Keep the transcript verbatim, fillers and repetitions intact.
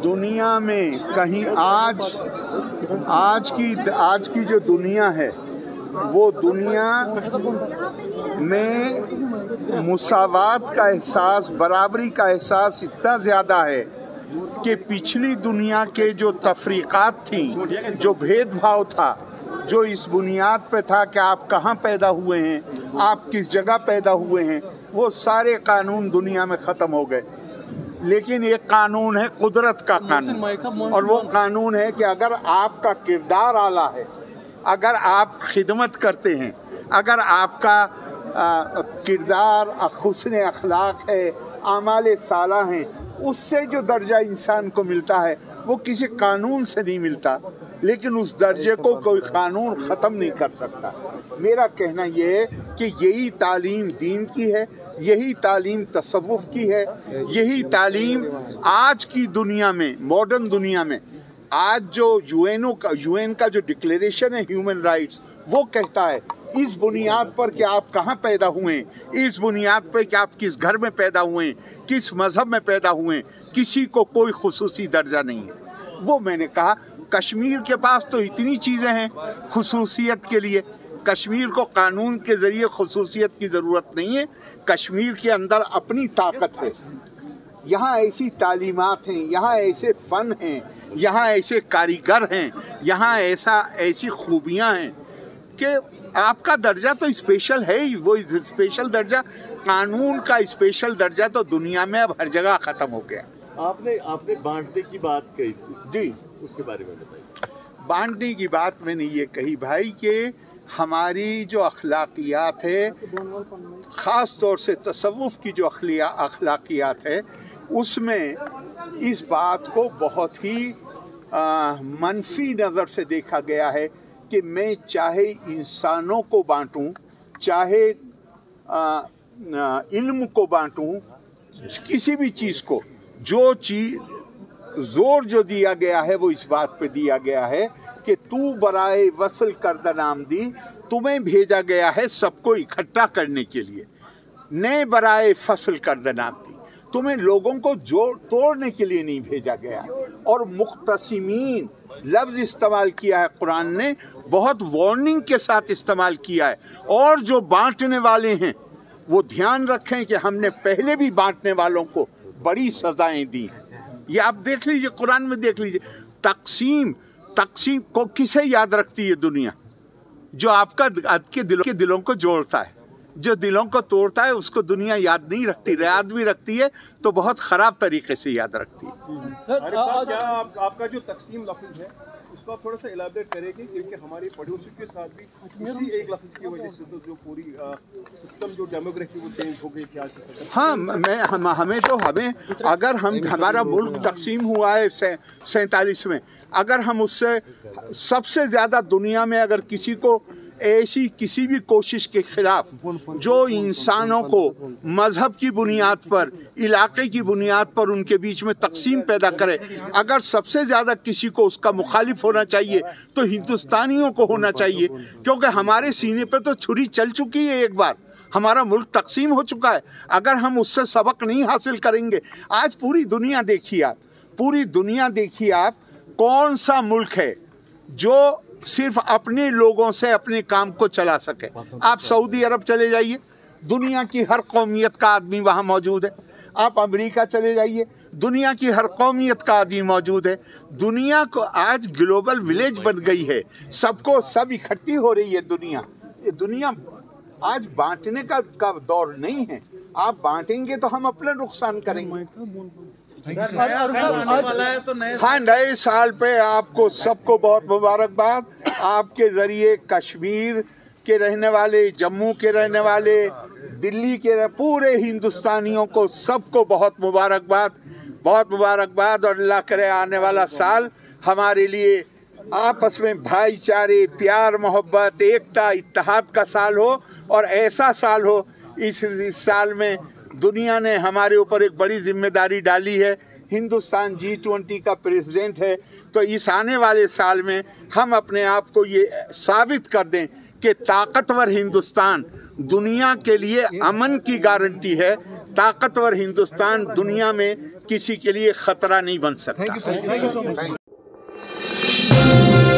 دنیا میں کہیں آج آج کی آج کی جو دنیا ہے وہ دنیا میں مساوات کا احساس، برابری کا احساس اتنا زیادہ ہے کہ پچھلی دنیا کے جو تفریقات تھیں، جو بھید بھاؤ تھا، جو اس بنیاد پہ تھا کہ آپ کہاں پیدا ہوئے ہیں، آپ کس جگہ پیدا ہوئے ہیں، وہ سارے قانون دنیا میں ختم ہو گئے۔ لیکن ایک قانون ہے قدرت کا قانون، اور وہ قانون ہے کہ اگر آپ کا کردار اعلیٰ ہے، اگر آپ خدمت کرتے ہیں، اگر آپ کا کردار حسن اخلاق ہے، اعمال صالح ہیں، اس سے جو درجہ انسان کو ملتا ہے وہ کسی قانون سے نہیں ملتا، لیکن اس درجے کو کوئی قانون ختم نہیں کر سکتا۔ میرا کہنا یہ ہے کہ یہی تعلیم دین کی ہے، یہی تعلیم تصوف کی ہے، یہی تعلیم آج کی دنیا میں، ماڈرن دنیا میں، آج جو یو این او کا یو این کا جو ڈکلیریشن ہے ہیومن رائٹس، وہ کہتا ہے اس بنیاد پر کہ آپ کہاں پیدا ہوئے ہیں، اس بنیاد پر کہ آپ کس گھر میں پیدا ہوئے ہیں، کس مذہب میں پیدا ہوئے ہیں، کسی کو کوئی خصوصی درجہ نہیں ہے۔ وہ میں نے کہا کشمیر کے پاس تو اتنی چیزیں ہیں خصوصیت کے لیے، کشمیر کو قانون کے ذریعے خصوصیت کی ضرورت نہیں ہے، کشمیر کے اندر اپنی طاقت ہے، یہاں ایسی تعلیمات ہیں، یہاں ایسے فن ہیں، یہاں ایسے کاریگر ہیں، یہاں ایسا ایسی خوبیاں ہیں کہ آپ کا درجہ تو اسپیشل ہے ہی۔ وہ اسپیشل درجہ، قانون کا اسپیشل درجہ تو دنیا میں اب ہر جگہ ختم ہو گیا۔ آپ نے آپ نے بانٹنے کی بات کہی تھی، جی اس کے بارے میں بتائیے۔ بانٹنے کی بات میں نے یہ کہی بھائی کہ ہماری جو اخلاقیات ہے، خاص طور سے تصوف کی جو اخلاقیات ہے، اس میں اس بات کو بہت ہی منفی نظر سے دیکھا گیا ہے کہ میں چاہے انسانوں کو بانٹوں، چاہے علم کو بانٹوں، کسی بھی چیز کو، جو چیز زور جو دیا گیا ہے وہ اس بات پہ دیا گیا ہے کہ تو برائے وصل کردہ نام دی، تمہیں بھیجا گیا ہے سب کو اکٹھا کرنے کے لیے، نئے برائے فصل کردہ نام دی، تمہیں لوگوں کو جوڑ توڑنے کے لیے نہیں بھیجا گیا۔ اور مختصمین لفظ استعمال کیا ہے قرآن نے، بہت وارننگ کے ساتھ استعمال کیا ہے، اور جو بانٹنے والے ہیں وہ دھیان رکھیں کہ ہم نے پہلے بھی بانٹنے والوں کو بڑی سزائیں دی۔ یہ آپ دیکھ لیجئے، قرآن میں دیکھ لیجئے، تقسیم تقسیم کو کسے یاد رکھتی ہے دنیا؟ جو آپ کا کے دلوں کے دلوں کو جوڑتا ہے، جو دلوں کو توڑتا ہے اس کو دنیا یاد نہیں رکھتی، یاد بھی رکھتی ہے تو بہت خراب طریقے سے یاد رکھتی ہے۔ کیا آپ کا جو تقسیم لفظ ہے اس کو آپ تھوڑا سا الیبریٹ کریں گے، کیونکہ ہماری پڑوسی کے ساتھ بھی اسی ایک لفظ کی وجہ سے تو جو پوری سسٹم جو ڈیموگرافی وہ چینج ہو گئی کیا؟ ہاں، میں ہمیں تو ہمیں اگر ہم ہمارا ملک تقسیم ہوا ہے سینتالیس میں، اگر ہم اس سے سب سے زیادہ دنیا میں اگر کسی کو ایسی کسی بھی کوشش کے خلاف جو انسانوں کو مذہب کی بنیاد پر، علاقے کی بنیاد پر ان کے بیچ میں تقسیم پیدا کرے، اگر سب سے زیادہ کسی کو اس کا مخالف ہونا چاہیے تو ہندوستانیوں کو ہونا چاہیے، کیونکہ ہمارے سینے پہ تو چھری چل چکی ہے، ایک بار ہمارا ملک تقسیم ہو چکا ہے۔ اگر ہم اس سے سبق نہیں حاصل کریں گے، آج پوری دنیا دیکھیے آپ پوری دنیا دیکھیے آپ کون سا ملک ہے جو صرف اپنے لوگوں سے اپنے کام کو چلا سکے؟ آپ سعودی عرب چلے جائیے، دنیا کی ہر قومیت کا آدمی وہاں موجود ہے۔ آپ امریکہ چلے جائیے، دنیا کی ہر قومیت کا آدمی موجود ہے۔ دنیا کو آج گلوبل ولیج بن گئی ہے، سب کو سب اکٹھی ہو رہی ہے دنیا۔ یہ دنیا آج بانٹنے کا کا دور نہیں ہے، آپ بانٹیں گے تو ہم اپنا نقصان کریں گے۔ ہاں، نئے سال پہ آپ کو سب کو بہت مبارکباد۔ آپ کے ذریعے کشمیر کے رہنے والے، جموں کے رہنے والے، دلی کے پورے ہندوستانیوں کو سب کو بہت مبارکباد، بہت مبارکباد، اور اللہ کرے آنے والا سال ہمارے لیے آپس میں بھائی چارے، پیار، محبت، ایکتا، اتحاد کا سال ہو، اور ایسا سال ہو۔ اس اس سال میں دنیا نے ہمارے اوپر ایک بڑی ذمہ داری ڈالی ہے، ہندوستان جی ٹوینٹی کا پریزیڈنٹ ہے، تو اس آنے والے سال میں ہم اپنے آپ کو یہ ثابت کر دیں کہ طاقتور ہندوستان دنیا کے لیے امن کی گارنٹی ہے، طاقتور ہندوستان دنیا میں किसी के लिए खतरा नहीं बन सकता। Thank you sir, thank you so much.